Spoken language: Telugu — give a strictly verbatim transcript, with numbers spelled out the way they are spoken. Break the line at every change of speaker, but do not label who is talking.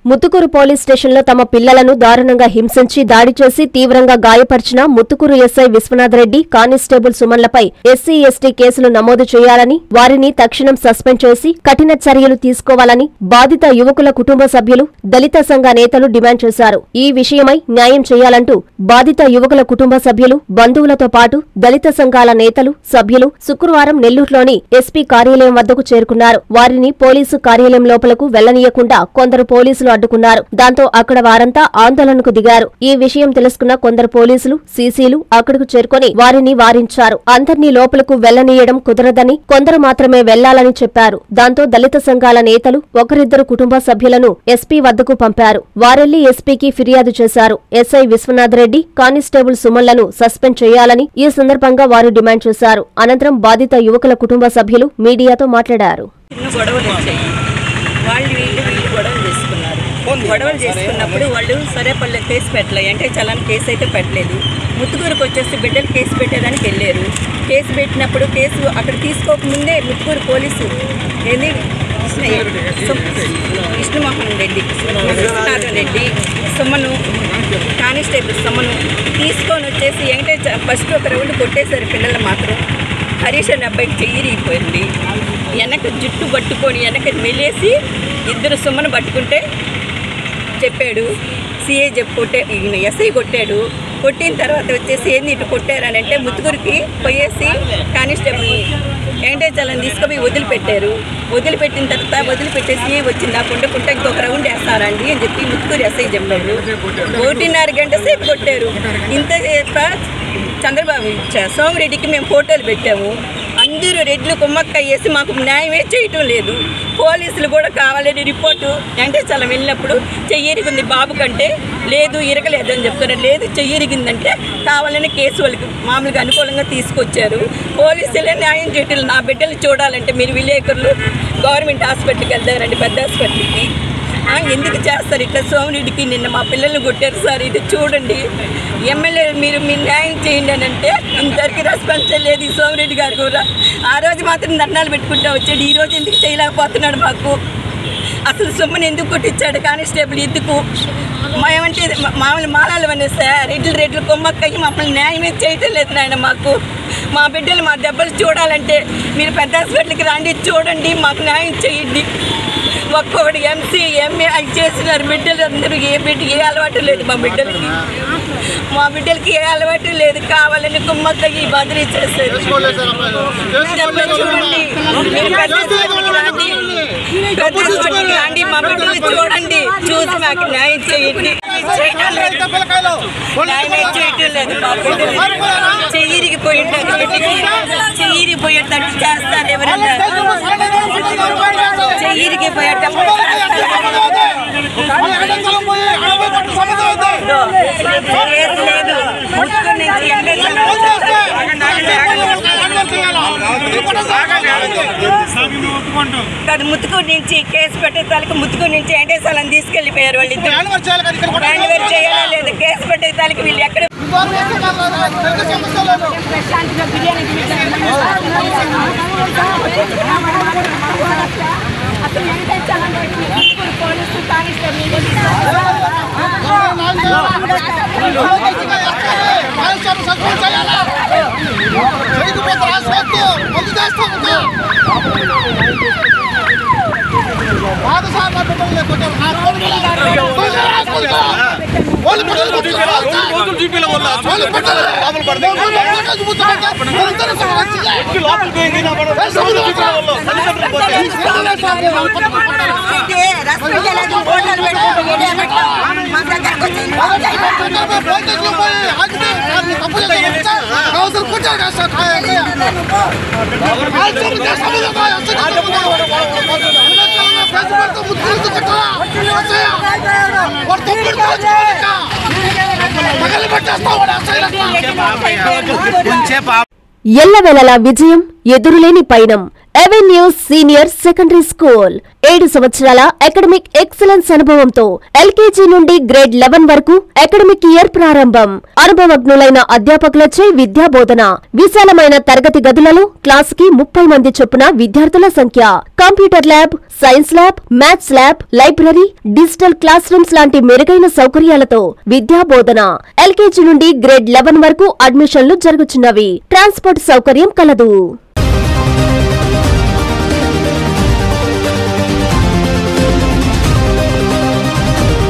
ముత్తుకూరు పోలీస్ స్టేషన్లో తమ పిల్లలను దారుణంగా హింసించి దాడి చేసి తీవ్రంగా గాయపరిచిన ముత్తుకూరు ఎస్ఐ విశ్వనాథరెడ్డి కానిస్టేబుల్ సుమన్లపై ఎస్సీ ఎస్టీ కేసులు నమోదు చేయాలని, వారిని తక్షణం సస్పెండ్ చేసి కఠిన చర్యలు తీసుకోవాలని బాధిత యువకుల కుటుంబ సభ్యులు, దళిత సంఘ నేతలు డిమాండ్ చేశారు. ఈ విషయమై న్యాయం చేయాలంటూ బాధిత యువకుల కుటుంబ సభ్యులు, బంధువులతో పాటు దళిత సంఘాల నేతలు, సభ్యులు శుక్రవారం నెల్లూరులోని ఎస్పీ కార్యాలయం వద్దకు చేరుకున్నారు. వారిని పోలీసు కార్యాలయం లోపలకు వెళ్లనీయకుండా కొందరు పోలీసులు అడ్డుకున్నారు. దాంతో అక్కడ వారంతా ఆందోళనకు దిగారు. ఈ విషయం తెలుసుకున్న కొందరు పోలీసులు, సీసీలు అక్కడకు చేరుకుని వారిని వారించారు. అందర్నీ లోపలకు వెళ్లనీయడం కుదరదని, కొందరు మాత్రమే వెళ్లాలని చెప్పారు. దాంతో దళిత సంఘాల నేతలు ఒకరిద్దరు కుటుంబ సభ్యులను ఎస్పీ వద్దకు పంపారు. వారెళ్లి ఎస్పీకి ఫిర్యాదు చేశారు. ఎస్ఐ విశ్వనాథరెడ్డి, కానిస్టేబుల్ సుమన్లను సస్పెండ్ చేయాలని ఈ సందర్భంగా వారు డిమాండ్ చేశారు. అనంతరం బాధిత యువకుల కుటుంబ సభ్యులు మీడియాతో మాట్లాడారు.
గొడవలు చేసుకున్నప్పుడు వాళ్ళు సరే పల్లె కేసు పెట్టలేదు, అంటే చలాన్ కేసు అయితే పెట్టలేదు. ముత్తుకూరుకు వచ్చేసి బిడ్డలు కేసు పెట్టేదానికి వెళ్ళారు. కేసు పెట్టినప్పుడు కేసు అక్కడ తీసుకోకముందే ముత్తుకూరు పోలీసు ఏంది విష్ణుమోహన్ రెడ్డి, విశ్వనాథన్ రెడ్డి, సుమను, కానిస్టేబుల్ సుమను తీసుకొని వచ్చేసి ఏంటంటే ఫస్ట్ ఒక రౌండ్ కొట్టేశారు. పిల్లలు మాత్రం హరీష్ అనే అబ్బాయికి చెయ్యిరిగిపోయింది. వెనక జుట్టు పట్టుకొని వెనక మెలేసి ఇద్దరు సుమను పట్టుకుంటే చెప్పాడు. సిఐ చెప్పి కొట్టే ఎస్ఐ కొట్టాడు. కొట్టిన తర్వాత వచ్చేసి ఏంది ఇటు కొట్టారని అంటే ముత్తుకూరికి పోయేసి కానిస్టేబుల్ వెంకటేశ్వరం తీసుకుపోయి వదిలిపెట్టారు. వదిలిపెట్టిన తర్వాత వదిలిపెట్టేసి వచ్చింది ఆ కుండకుంటే ఇంకొక రౌండ్ వేస్తారండి అని చెప్పి ముత్తుకూరు ఎస్ఐ చెప్పారు. ఒకటిన్నర గంట సేపు కొట్టారు. ఇంతసేపు చంద్రబాబు సోమిరెడ్డికి మేము ఫోటోలు పెట్టాము. అందరూ రెడ్లు కుమ్మక్క వేసి మాకు న్యాయమే చేయటం లేదు. పోలీసులు కూడా కావాలని రిపోర్టు వెంకటేశ్వరం వెళ్ళినప్పుడు చెయ్యిరిగింది బాబు కంటే, లేదు ఇరగలేదు అని చెప్తున్నారు. లేదు చెయ్యిరిగిందంటే కావాలని కేసు వాళ్ళకి మామూలుగా అనుకూలంగా తీసుకొచ్చారు. పోలీసులే న్యాయం చేయటం. నా బిడ్డలు చూడాలంటే మీరు విలేకరులు గవర్నమెంట్ హాస్పిటల్కి వెళ్తారండి, పెద్ద హాస్పిటల్కి. ఎందుకు చేస్తారు ఇట్లా? సోమిరెడ్డికి నిన్న మా పిల్లల్ని కొట్టారు సార్, ఇది చూడండి. ఎమ్మెల్యే మీరు మీరు న్యాయం చేయండి అని అంటే ఇంతవరకు రెస్పాన్స్ లేదు ఈ సోమిరెడ్డి గారు కూడా. ఆ రోజు మాత్రం దండాలు పెట్టుకుంటూ వచ్చాడు. ఈ రోజు ఎందుకు చేయలేకపోతున్నాడు? మాకు అసలు సొమ్ముని ఎందుకు కొట్టించాడు కానిస్టేబుల్? ఎందుకు మేమంటే మామూలు మాలాలు అనేస్తే రెడ్లు రెడ్లు కొమ్మక్కయ్యి మమ్మల్ని న్యాయమే చేయటం లేదు నాయన. మాకు మా బిడ్డలు మా దెబ్బలు చూడాలంటే మీరు పెద్ద హాస్పిటల్కి రండి, చూడండి, మాకు న్యాయం చేయండి. ఒక్కొక్కటి ఎంసీ ఎంఏ అవి చేసినారు. బిడ్డలు అందరూ ఏ బిడ్డ ఏ అలవాటు లేదు మా బిడ్డలకి. మా బిడ్డలకి ఏ అలవాటు లేదు. కావాలని కుమ్మక్కయ్యి బదిలీ చేస్తారు. చూడండి, మీరు పెద్ద హాస్పిటల్కి రండి, పెద్ద హాస్పిటల్కి రండి, మా బిడ్డలు చూడండి, చూసి మాకు న్యాయం చేయండి. న్యాయమే చేయటం లేదు. మా బిడ్డలు చెయ్యిరిగిపోయి చెయ్యిరిగిపోయేటట్టు చేస్తారు. ఎవరన్నా చెయ్యిరిగిపోయేటప్పుడు ముత్తుకూరు నుంచి కేసు పెట్టేతాలకు ముత్తుకూరు నుంచి వెంకటేశ్వరం తీసుకెళ్లిపోయారు. వాళ్ళు హ్యాండ్ చేయాలా లేదు. కేసు పెట్టేతాలకు వీళ్ళు ఎక్కడ పోలీసు
ఎల్లవేళలా విజయం, ఎదురులేని పయనం. ఎవెన్యూస్ సీనియర్ సెకండరీ స్కూల్ ఏడు సంవత్సరాల అకాడమిక్ ఎక్సలెన్స్ అనుభవంతో ఎల్కేజీ నుండి గ్రేడ్ లెవెన్ వరకు అకాడమిక్ ఇయర్ ప్రారంభం. అనుభవజ్ఞులైన అధ్యాపకులచే విద్యా బోధన. విశాలమైన తరగతి గదులలో క్లాస్ కి ముప్పై మంది చొప్పున విద్యార్థుల సంఖ్య. Computer lab, science lab, maths lab, library, digital class rooms లాంటి మెరుగైన సౌకర్యాలతో విద్యా బోధన. ఎల్కేజీ నుండి గ్రేడ్ లెవెన్ వరకు అడ్మిషన్లు జరుగుతున్నవి. ట్రాన్స్పోర్ట్ సౌకర్యం కలదు.